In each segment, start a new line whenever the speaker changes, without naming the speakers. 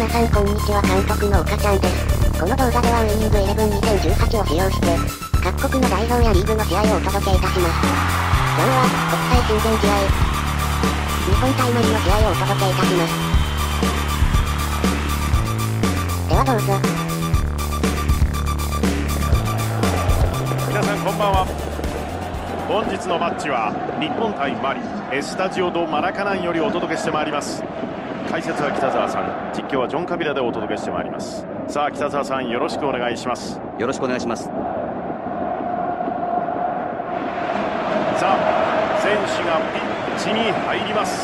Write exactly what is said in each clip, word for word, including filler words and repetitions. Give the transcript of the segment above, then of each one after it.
皆さんこんにちは、監督の岡ちゃんです。この動画ではウイニングイレブンにせんじゅうはちを使用して、各国の代表やリーグの試合をお届けいたします。今日は、国際親善試合、日本対マリの試合をお届けいたします。ではどうぞ。
皆さんこんばんは。本日のマッチは日本対マリ、エスタジオ・ド・マラカナンよりお届けしてまいります。解説は北澤さん、実況はジョン・カビラでお届けしてまいります。さあ北澤さん、よろしくお願いします。
よろしくお願いします。
さあ選手がピッチに入ります。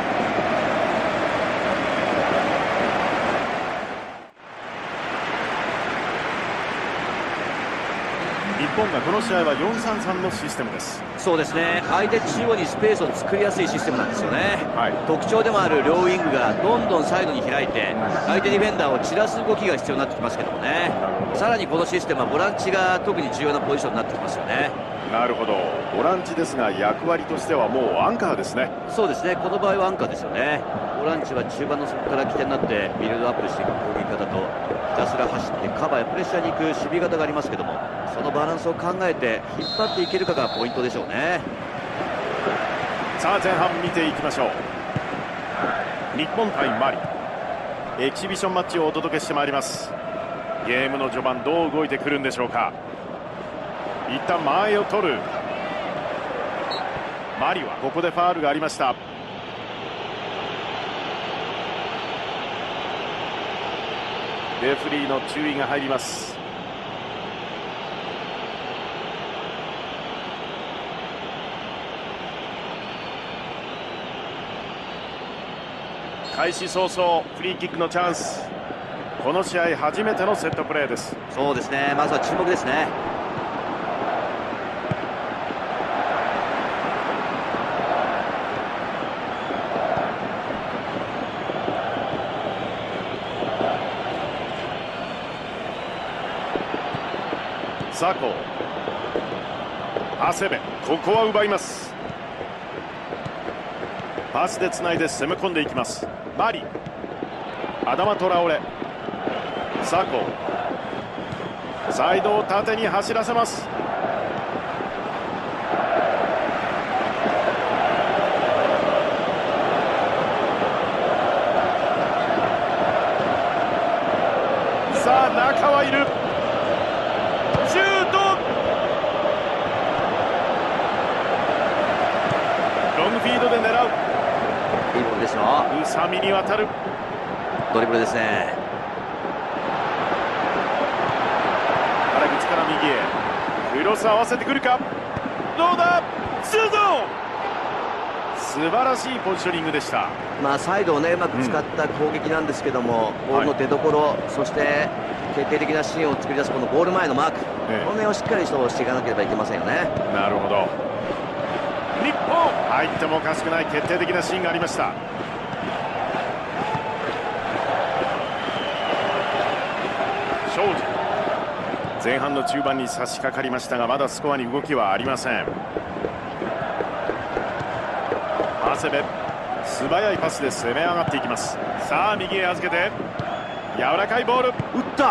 日本がこの試合は よんさんさん のシステムです。
そうですね、相手中央にスペースを作りやすいシステムなんですよね、はい、特徴でもある両ウィングがどんどんサイドに開いて相手ディフェンダーを散らす動きが必要になってきますけどもね。さらにこのシステムはボランチが特に重要なポジションになってきますよね。
なるほど、ボランチですが役割としてはもうアンカーですね。
そうですね、この場合はアンカーですよね。ボランチは中盤の底から起点になってビルドアップしていく攻撃方と、ひたすら走ってカバーやプレッシャーに行く守備型がありますけども、そのバランスを考えて引っ張っていけるかがポイントでしょうね。
さあ前半見ていきましょう。日本対マリ、エキシビションマッチをお届けしてまいります。ゲームの序盤どう動いてくるんでしょうか。一旦間合いを取るマリはここでファウルがありました。レフリーの注意が入ります。開始早々フリーキックのチャンス。この試合初めてのセットプレーです。
そうですね、まずは注目ですね。
ザコ、長谷部、ここは奪います。パスでつないで攻め込んでいきます。マリ、アダマ・トラオレ、ザコ、サイドを縦に走らせます。さあ中はいる。シュート、ロングフィードで狙う。
いいボールですよ。
宇佐美に渡る
ドリブルですね。
原口から右へクロス合わせてくるか。どうだ、シュート。素晴らしいポジショニングでした。
まあサイドをねうまく使った攻撃なんですけども、うん、ボールの出所、はい、そして決定的なシーンを作り出すこのゴール前のマーク、ええ、この辺をしっかりとしていかなければいけませんよね。
なるほど。日本入ってもおかしくない決定的なシーンがありました。庄司、前半の中盤に差し掛かりましたがまだスコアに動きはありません。長谷部、素早いパスで攻め上がっていきます。さあ右へ預けて柔らかいボール、打った、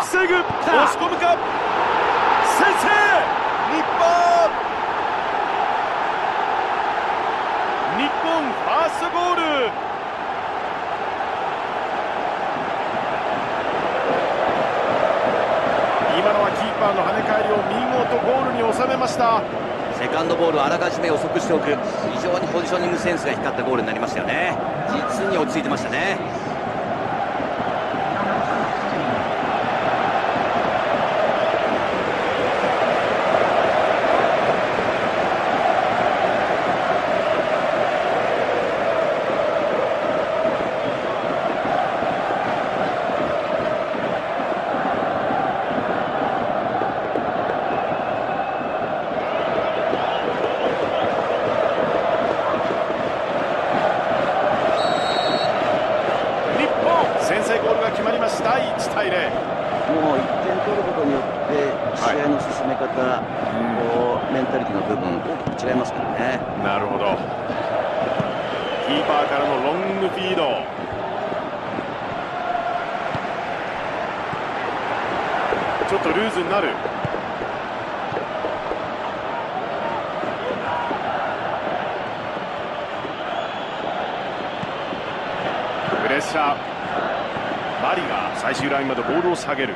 防ぐ、押し込むか、先制、日本日本ファーストゴール。今のはキーパーの跳ね返りを見事ゴールに収めました。
セカンドボールをあらかじめ予測しておく、非常にポジショニングセンスが光ったゴールになりましたよね。実に落ち着いてましたね。
だいいちたいゼロ。
もういってん取ることによって試合の進め方、はい、こうメンタリティの部分大きく違いますからね。
なるほど。キーパーからのロングフィード、 ちょっとルーズになる。プレッシャー。マリが最終ラインまでボールを下げる。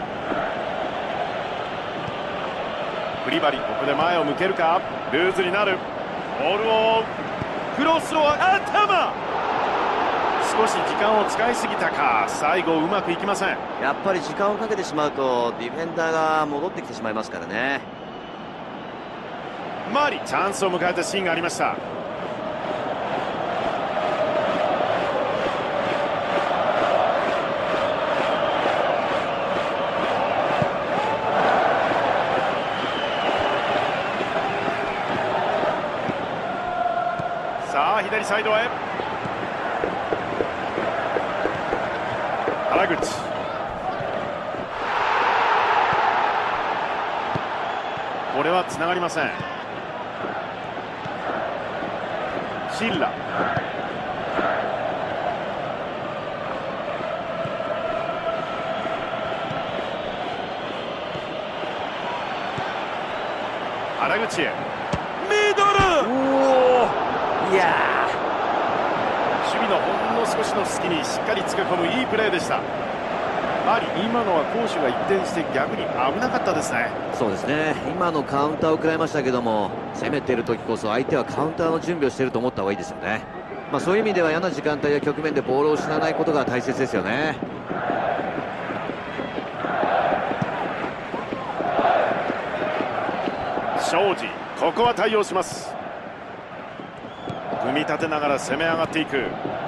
クリバリ、ここで前を向けるか。ルーズになる。ボールをクロスを頭、少し時間を使いすぎたか。最後うまくいきません。
やっぱり時間をかけてしまうとディフェンダーが戻ってきてしまいますからね。
マリ、チャンスを迎えたシーンがありました。さあ左サイドへ。原口、これはつながりません。シッラ、原口へミドル。
いや
守備のほんの少しの隙にしっかりつけ込むいいプレーでした。マリ、今のは攻守が一転して逆に危なかったですね。
そうですね、今のカウンターを食らいましたけども、攻めてる時こそ相手はカウンターの準備をしていると思った方がいいですよね。まあ、そういう意味では嫌な時間帯や局面でボールを失わないことが大切ですよね。
庄司、ここは対応します。組み立てながら攻め上がっていく。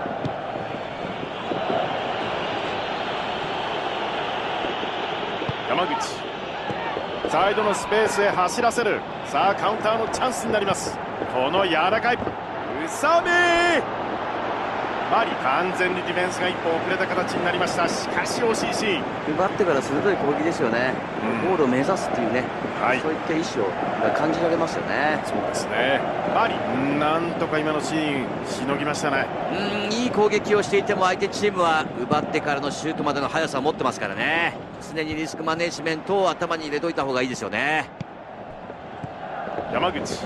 山口、サイドのスペースへ走らせる。さあカウンターのチャンスになります。この柔らかい宇佐美、マリ、完全にディフェンスが一歩遅れた形になりました。しかし惜しいシーン。
奪ってから鋭い攻撃ですよね、うん、ゴールを目指すっていうね、はい、そういった意思を感じられますよね。
そうですね。マリ、なんとか今のシーンしのぎましたね。
うん、いい攻撃をしていても相手チームは奪ってからのシュートまでの速さを持ってますからね。常にリスクマネジメントを頭に入れといた方がいいですよね。
山口、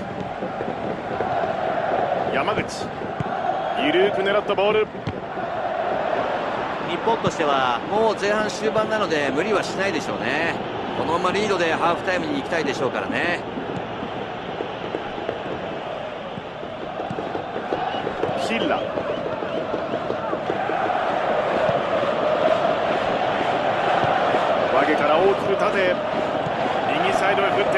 山口、緩く狙ったボール。
日本としてはもう前半終盤なので無理はしないでしょうね。このままリードでハーフタイムに行きたいでしょうからね。
シッラ、上げから大きく縦へ、右サイドへ振って、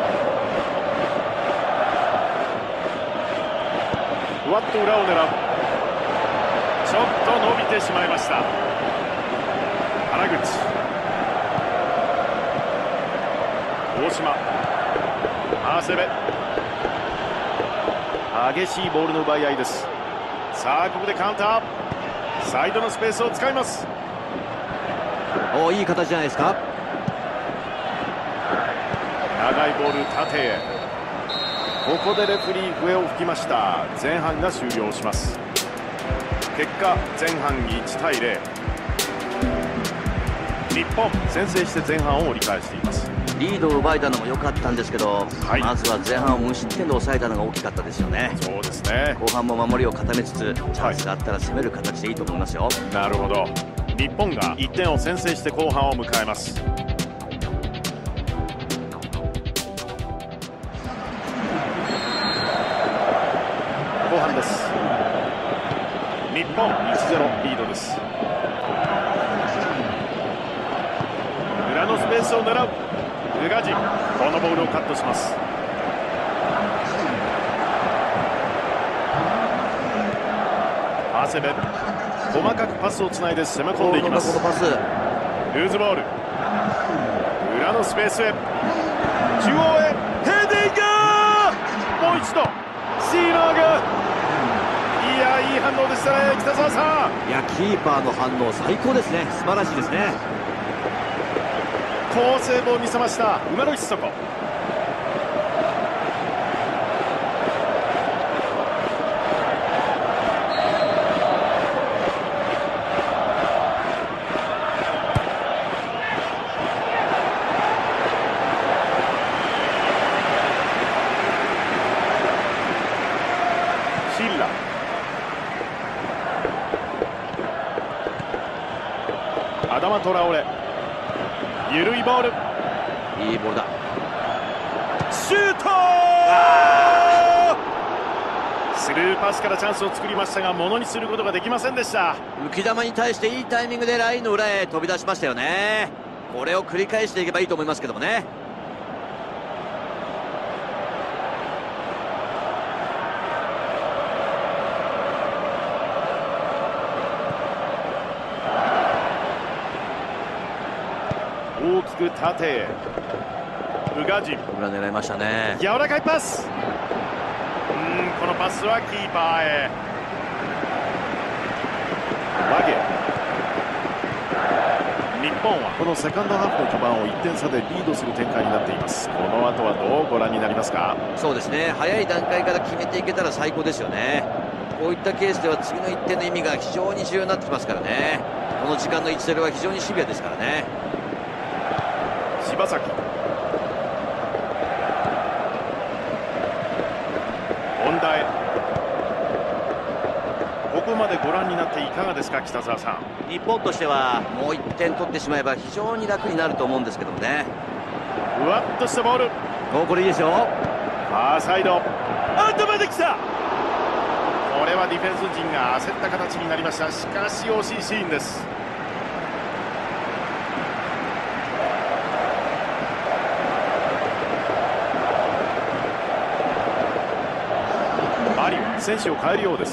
ふわっと裏を狙う。ちょっと伸びてしまいました。原口、大島、長谷部、激しいボールの奪い合いです。さあここでカウンター、サイドのスペースを使います。
お、いい形じゃないですか。
長いボール縦へ。ここでレフリー笛を吹きました。前半が終了します。結果前半いちたいゼロ、日本先制して前半を折り返しています。
リードを奪えたのも良かったんですけど、はい、まずは前半を無失点で抑えたのが大きかったですよね。
そうですね。
後半も守りを固めつつチャンスがあったら攻める形でいいと思いますよ、はい、
なるほど。日本がいってんを先制して後半を迎えます。後半です。日本 いちたいゼロ リードです。裏のスペースを狙う宇賀神、このボールをカットします。長谷部、細かくパスをつないで攻め込んでいきます。ルーズボール、裏のスペースへ、中央へヘディング、もう一度シーナーが、いや、いい反応でしたね。北澤さん、
いや、キーパーの反応最高ですね。素晴らしいですね。
好セーブを見せました馬野一底。 アダマ・トラオレ、緩いボール、
いいボールだ。
シュート。スルーパスからチャンスを作りましたが、ものにすることができませんでした。
浮き球に対していいタイミングでラインの裏へ飛び出しましたよね。これを繰り返していけばいいと思いますけどもね。
大きく縦へ、宇賀神、
裏狙いましたね。
柔らかいパス。うん、このパスはキーパーへ。ワゲ、日本はこのセカンドハーフの序盤をいってん差でリードする展開になっています。この後はどうご覧になりますか？
そうですね、早い段階から決めていけたら最高ですよね。こういったケースでは次のいってんの意味が非常に重要になってきますからね。この時間のいちたいゼロは非常にシビアですからね。
柴崎、本田へ。ここまでご覧になっていかがですか、北澤さん。
日本としてはもういってん取ってしまえば非常に楽になると思うんですけどもね。
ふわっとしたボール。
お、これいいですよ。
ファーサイド、頭できた。これはディフェンス陣が焦った形になりました。しかし惜しいシーンです。マリは選手を変えるようです。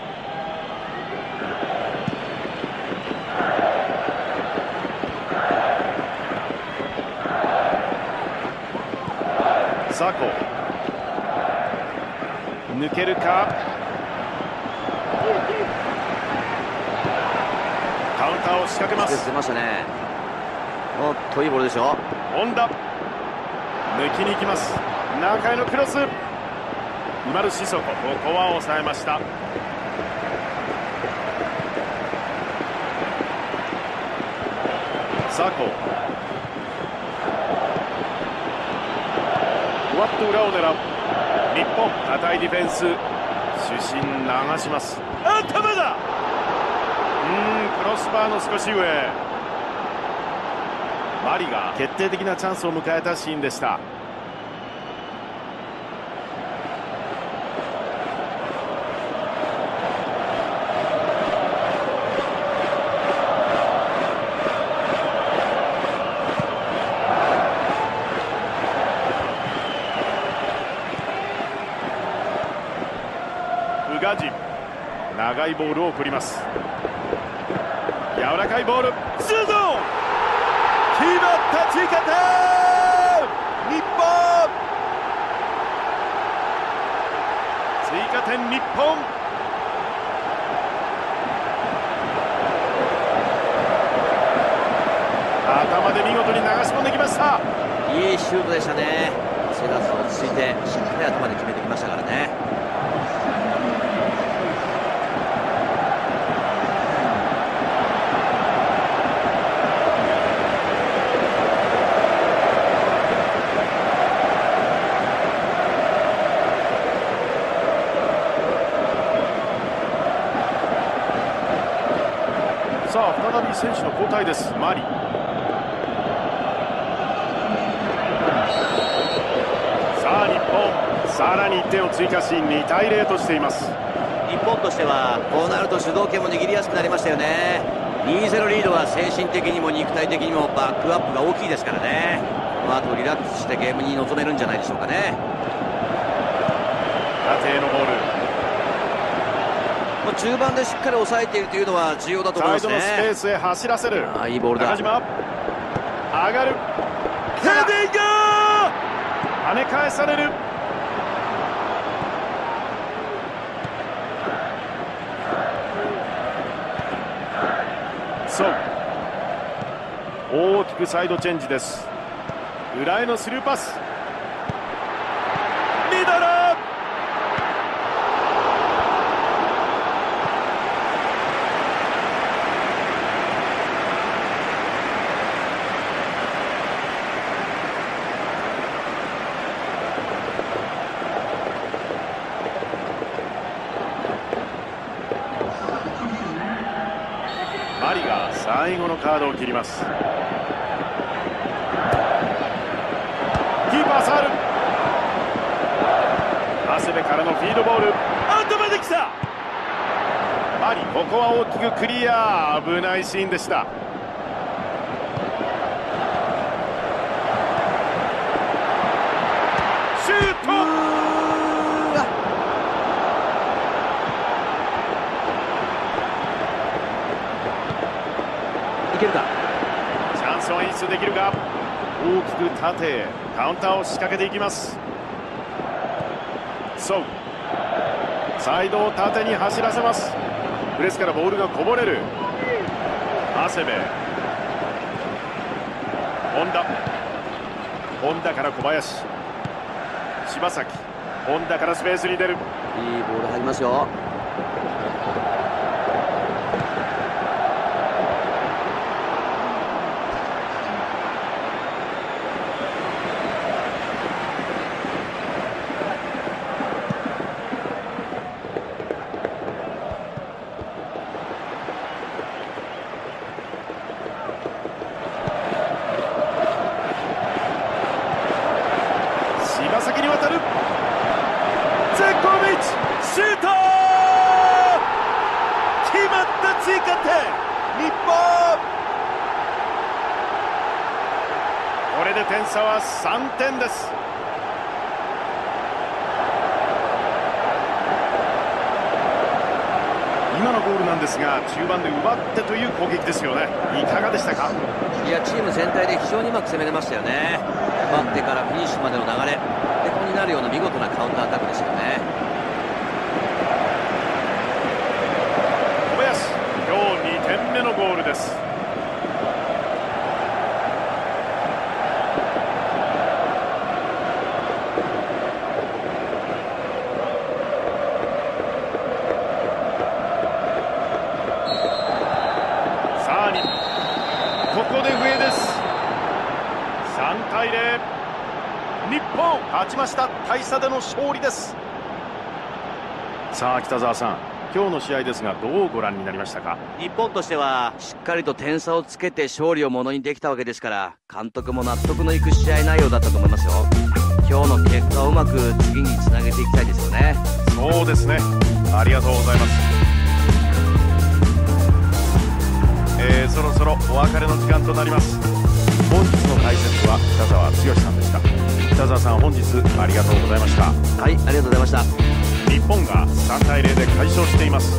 ザコ、抜けるか。カウンターを仕掛けます。
出ましたね。おっと、いいボールでしょ。
本田、抜きに行きます。中へのクロス、今るシソコ、ここは抑えました。ザコ、ふわっと裏を狙う。日本、堅いディフェンス、主審流します。頭だ。うーん、クロスバーの少し上。マリが決定的なチャンスを迎えたシーンでした。宇賀神、長いボールを送ります。柔らかいボール、シュート、決まった。追加点、日本。追加点、日本。頭で見事に流し込んできました。
いいシュートでしたね。セガス落ち着いてしっかり頭で決めてきましたからね。
さあ再び選手の交代です。マリ、さあ日本、さらにいってんを追加しにたいゼロとしています。
日本としてはこうなると主導権も握りやすくなりましたよね。にたいゼロリードは精神的にも肉体的にもバックアップが大きいですからね。この後リラックスしてゲームに臨めるんじゃないでしょうかね。
縦へのボール、
中盤でしっかり抑えているというのは重要だと思いますね。
サイドのスペースへ走らせる。
あ、いいボールだ。
中島、上がる、ヘディング、跳ね返される。そう、大きくサイドチェンジです。裏へのスルーパス、ミドル、マリがさあ最後のカードを切ります。キーパー触る。長谷部からのフィードボール、アウトまで来た。マリ、ここは大きくクリア。危ないシーンでした。シュート。
いけるか。
チャンスを演出できるが、大きく縦へカウンターを仕掛けていきます。そう、サイドを縦に走らせます。プレスからボールがこぼれる。長谷部、本田、本田から小林、柴崎、本田からスペースに出る。
いいボール入りますよ。
柴崎に渡る。ゼコビッチ、シュート。決まった。追加点、日本。これで点差はさんてんです。今のゴールなんですが、中盤で奪ってという攻撃ですよね。いかがでしたか。
いや、チーム全体で非常にうまく攻めれましたよね。奪ってからフィニッシュまでの流れ、手本になるような見事なカウンターアタックですよね。
小林、今日にてんめのゴールです。さあにここで上です。さんたいゼロ、日本勝ちました。大差での勝利です。さあ北澤さん、今日の試合ですが、どうご覧になりましたか。
日本としてはしっかりと点差をつけて勝利をものにできたわけですから、監督も納得のいく試合内容だったと思いますよ。今日の結果をうまく次につなげていきたいですよね。
そうですね、ありがとうございます。えー、そろそろお別れの時間となります。本日の解説は北澤剛さんでした。北澤さん、本日ありがとうございました。
はい、ありがとうございました。
日本がさんたいゼロで快勝しています。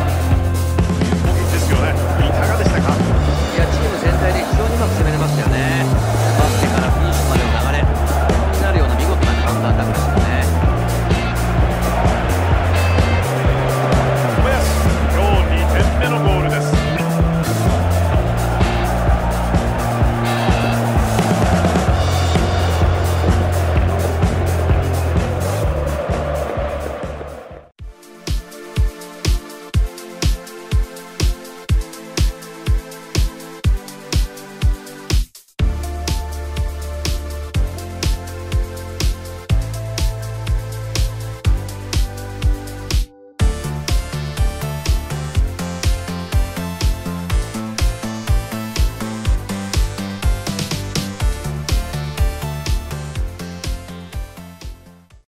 いや、チーム全体で非常にうまく攻めれましたよね。